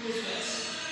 which was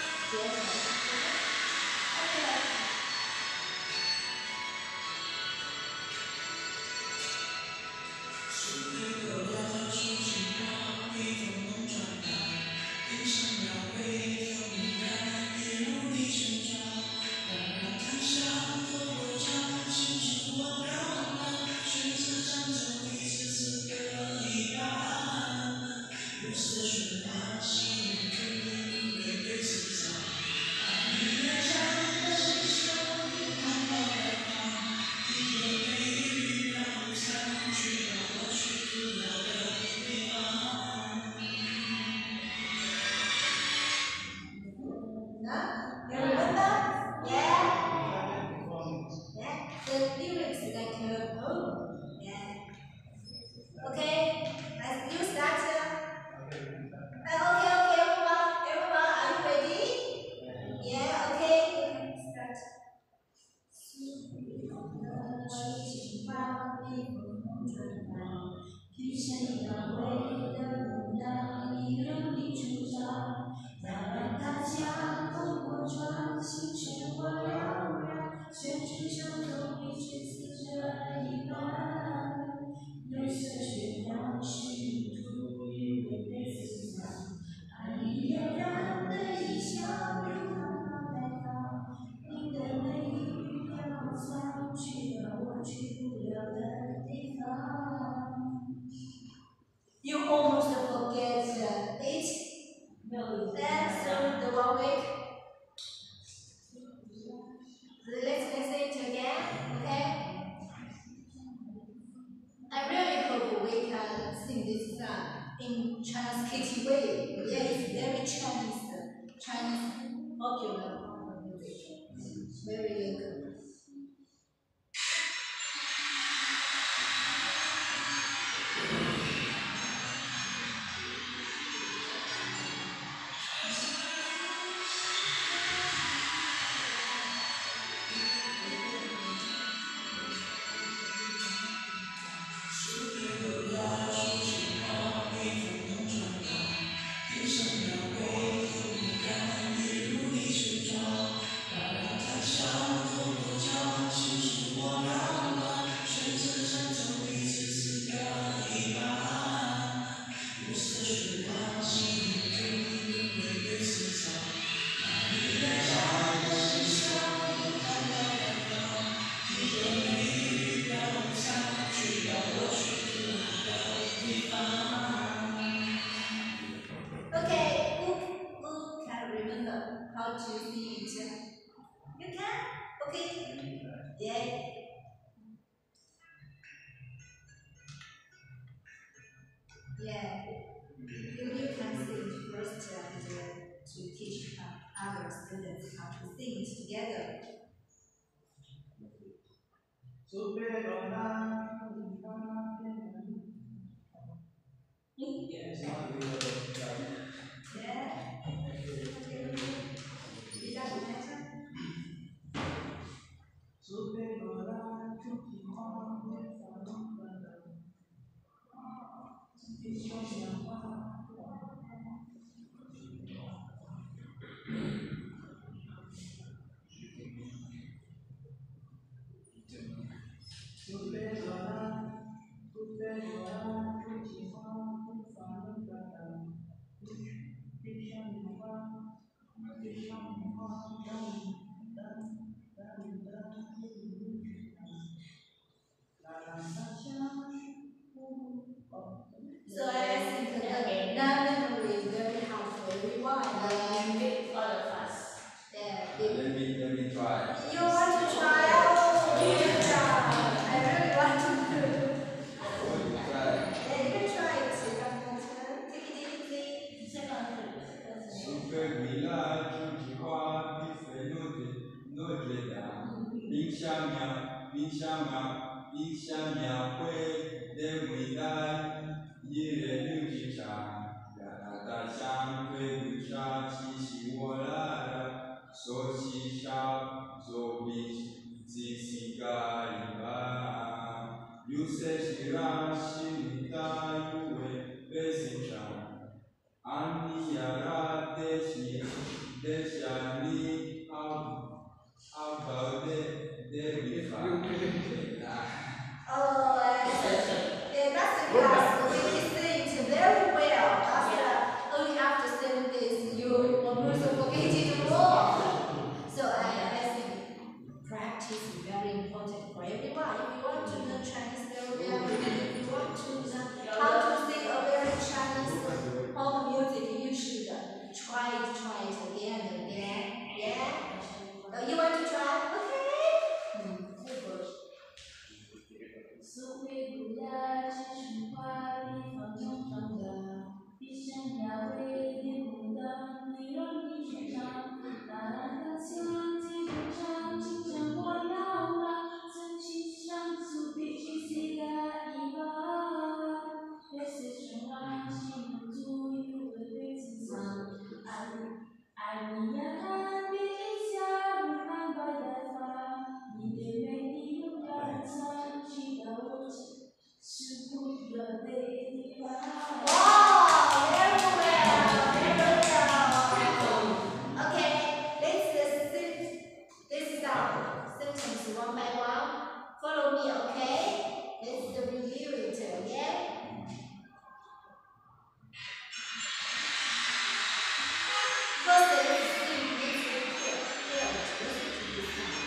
You almost forget it. Then so the 1 week. Let's listen it again, okay? I really hope we can sing this song in Chinese kitty way. Yeah, it's very Chinese popular music. Very good. Okay, who can remember how to sing it? You can? Okay. Yeah. Yeah. You can sing first and to teach other students how to sing it together. Yeah. Is that better? So I think the memory is very helpful. Rewind and make all of us. Yeah. Let me try. You want to try? Oh, yeah. I really want to do. I want to try. Yeah, you can try it. Take it deeply. Super village de roi qui fait notre dame. Binchamia, que de muidai, yere lujicha, yata sham que lucha, chishi walara, so shisha, so bish, zizika iba. You say shirashi, nita, you way, besichan. Ani yarate shi Deshani Abaude Devifa. Oh, yeah, that's the class. We sing very well. After only after 7 days, you almost forget it all. So I think practice is very important for everyone. If you want to learn Chinese very well, if you want to learn how to sing a very Chinese pop music, you should try it again and again. Yeah. You want to try? Okay. Good. 苏菲古拉是春花地方中长大，一生要为你牡丹，你让你去唱，那蓝的香气不长，清晨我要啦，曾经上苏比去西嘎伊巴，别随声浪，心能足以为对自藏，爱你呀，看你一下，不看白带发，你的美丽永远藏。 Wow, very well, very well. Okay, let's start sentence one by one. Follow me, okay? Let's review it, okay? First, let's sing this here. Listen to this sound.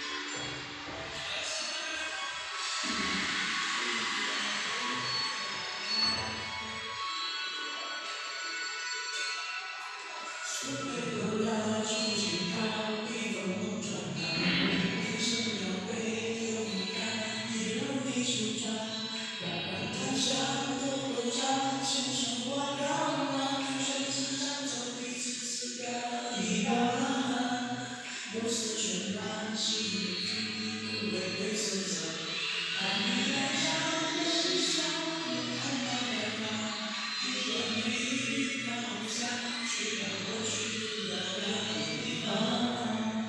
苏菲格拉去前方，避风中传达，一生要为有你看，也让你出场。淡淡檀香透过茶，线上环绕啊，水池上走彼此思感，一半。有丝绚烂，心里不为对色彩，爱你爱上的是笑，看到白发，一段美丽飘散，去到我去不了的地方。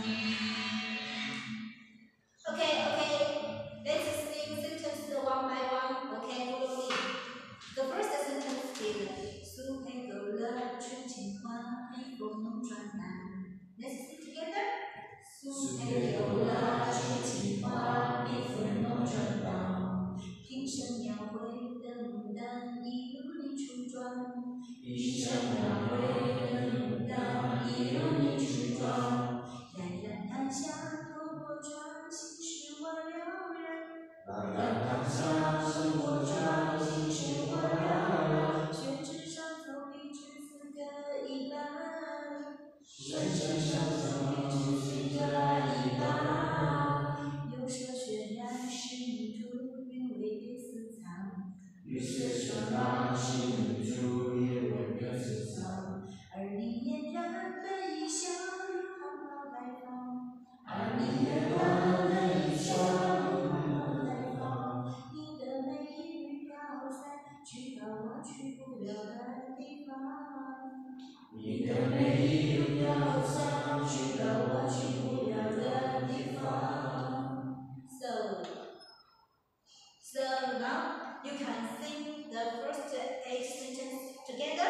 Okay, let's sing sentence one by one. Okay, follow me. The first sentence is 苏佩勾勒春情花，一风中传来。Let's sing together. 苏佩勾勒春情花，一风中传来。平生描绘的牡丹，一如你初妆。平生描绘的牡丹，一如你初妆。冉冉檀香透过窗，心事我了然。冉冉檀香透过窗，心事我了然。宣纸上走笔至四个一半，宣纸上走笔至四个一半。有说渲染是泥土，韵味被私藏。有说渲染是泥土，韵味被私藏。而你嫣然的一笑，如含苞待放。而你嫣然的一笑，如含苞待放。你的美玉飘散，去到我去不了的地方。你的美玉飘散，去到我去不了的地方。So now you can sing the first 8 sentences together.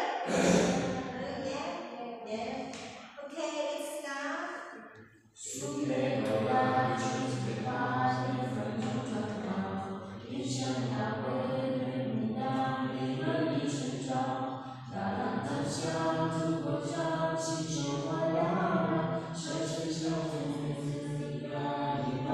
Yeah. Okay, let's start. 苏菲勾勒春情花，一风中传达。平生要为对牡丹，一轮你初妆。那蓝檀香透过茶，心事我了然。水池上走彼此思感，一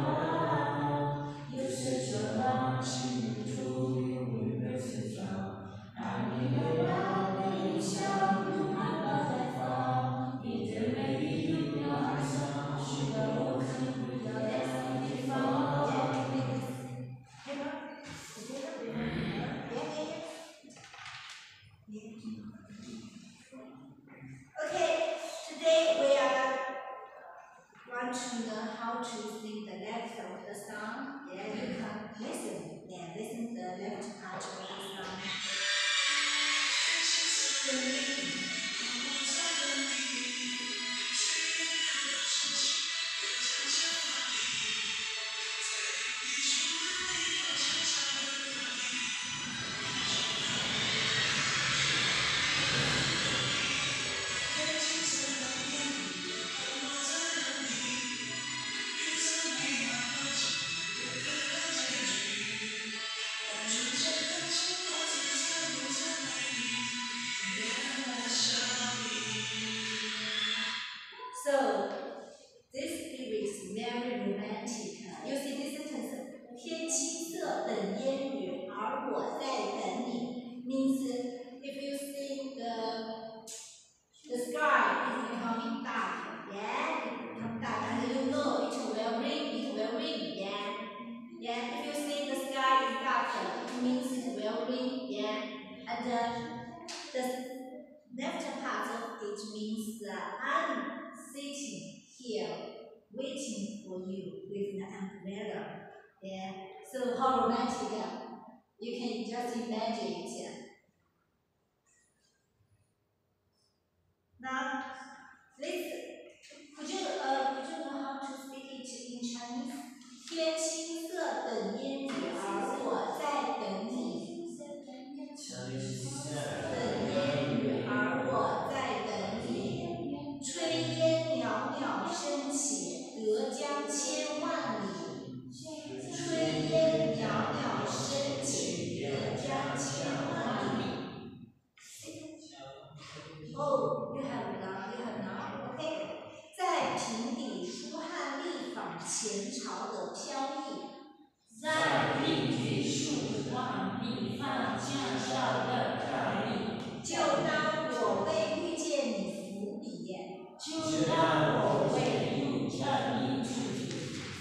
know it will rain, yeah. Yeah, if you see the sky is dark, it means it will rain, yeah. And the left part of it means I'm sitting here waiting for you with the umbrella, yeah. So how romantic, you can just imagine it. Now, let's could you know how to speak it in Chinese? 天青色等烟雨，而我在等你。等烟雨，而我在等你。炊烟袅袅升起，隔江千万里。炊烟袅袅升起，隔江千万里。Oh, you have now, okay. 在平底书汉历坊前朝的飘逸， 在平底书汉历坊前朝的飘逸。 就当我为遇见你伏笔， 就当我为遇见你伏笔。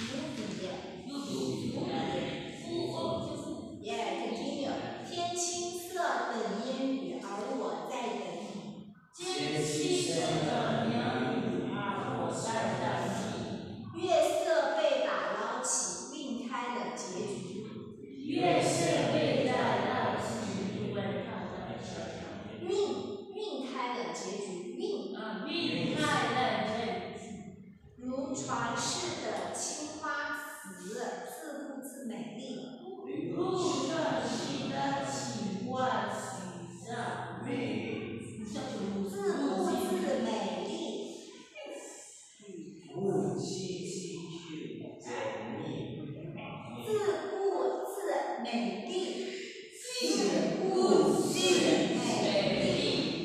Yeah, continue. 天青色等烟雨，而我在等你。 天青色等烟雨，而我在等你。 月色被打捞起，晕开了结局。 月色被打捞起，晕开了结局。 晕开了结局， 晕开了结局。 如传世的青花瓷，自顾自美丽。 如传世的青花瓷， 自顾自美丽。 自顾自美丽。 自顾自美丽。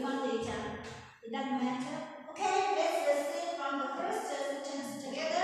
want it, it doesn't matter. Okay, let's sing from the first sentence together.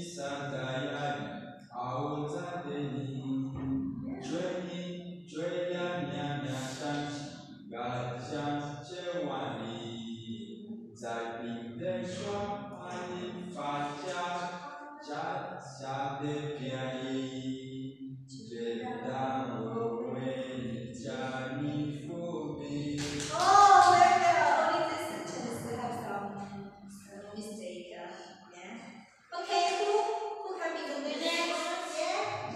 Oh, very well. Only this sentence have some mistake. Yeah. Okay, who can be the winner? Yeah.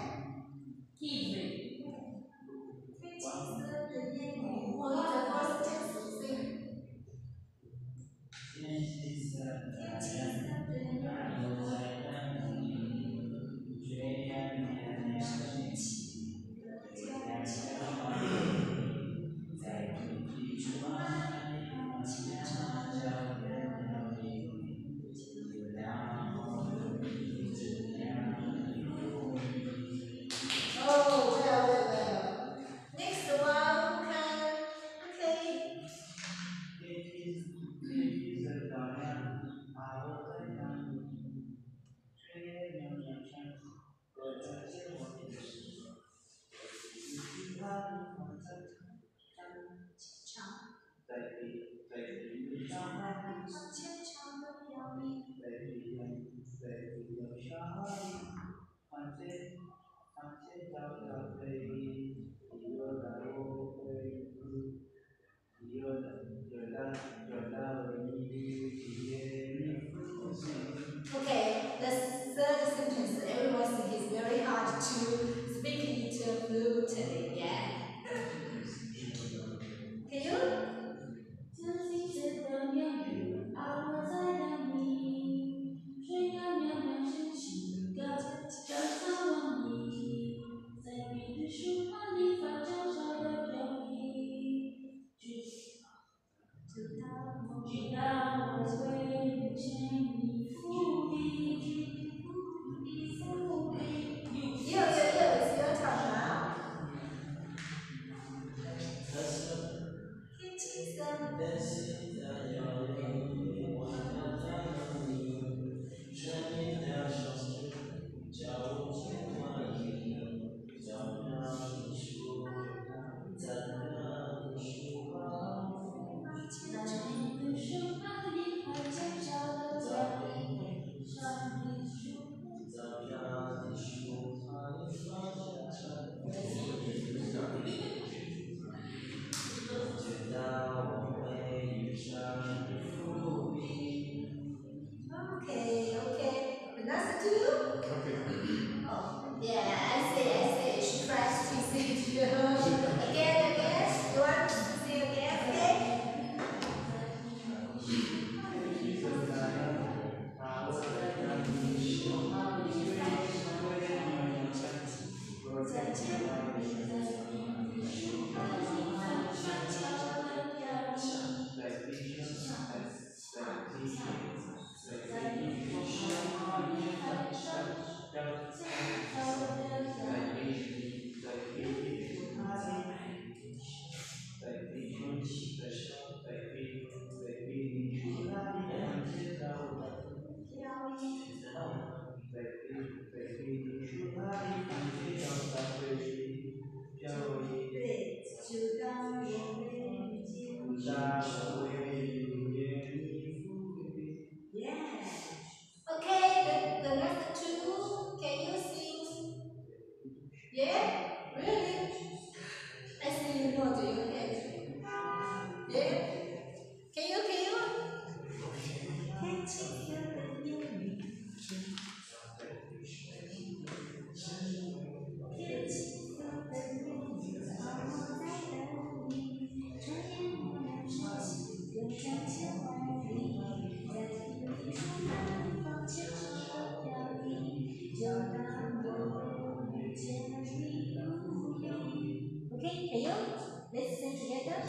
Only the first sentence. Sing. Oh, well, well, well. Next one, who can? Okay. Okay, the third sentence, everyone think it's very hard to speak it fluently, yeah? Can you? 自季节的年雨，而我在等你。水呀袅袅升起个悄悄往你，在碧绿树花里发娇小的飘逸。直到我为你牵你伏笔，伏笔。It's your turn now. 天青色的夕阳摇曳，我在等你。春天的手指叫我牵挂你，小鸟的树，在那的树花，在你的树花里，还悄悄地叫你，上的树，早上的树花里放悄悄地叫你。直到我为遇上你伏笔。Okay, okay. The next two? Oh, yeah, I see. She tries to see it again. You want to see again? Okay. 在千万里，在冰的树花里，悄悄地飘逸。在冰的树花里，还悄悄地飘逸。对，就当我为遇见你。Yeah. Okay, the next two, can you sing? Yeah? Really? I see you nod your head. Yeah? Can you? 天青色的烟雨，天青色的烟雨，而我在等你。炊烟袅袅升起，又将千万里，在碧绿树花里放悄悄地飘逸。就当我为遇见你伏笔。Okay, can you? Let's sing together.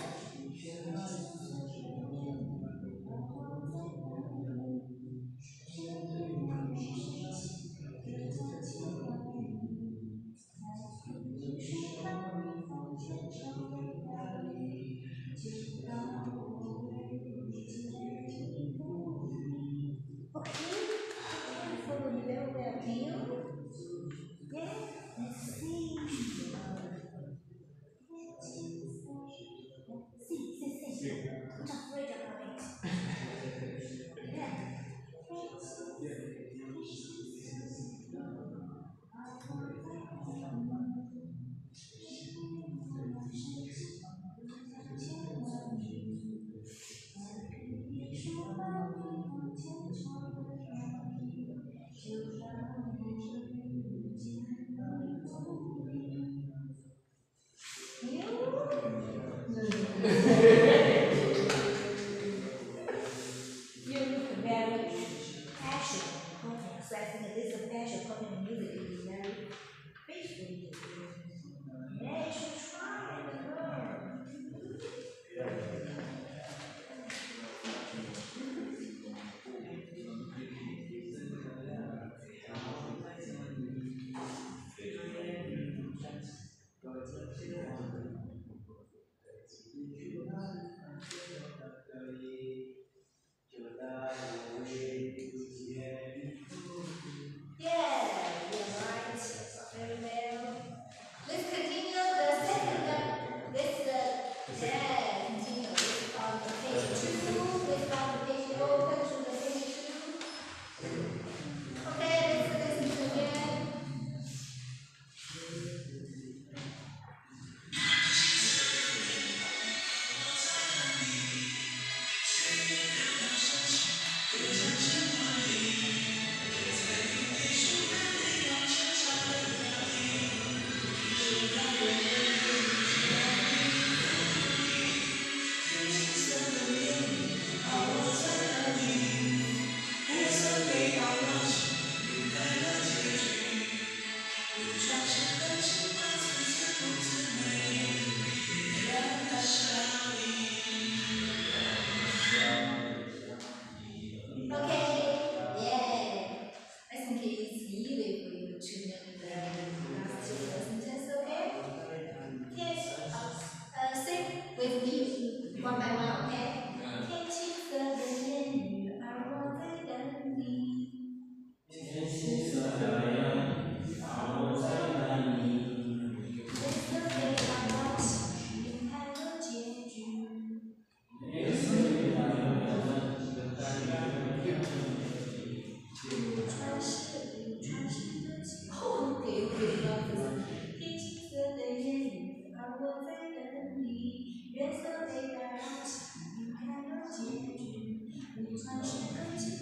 伟大，才能看到结局，不管是感情。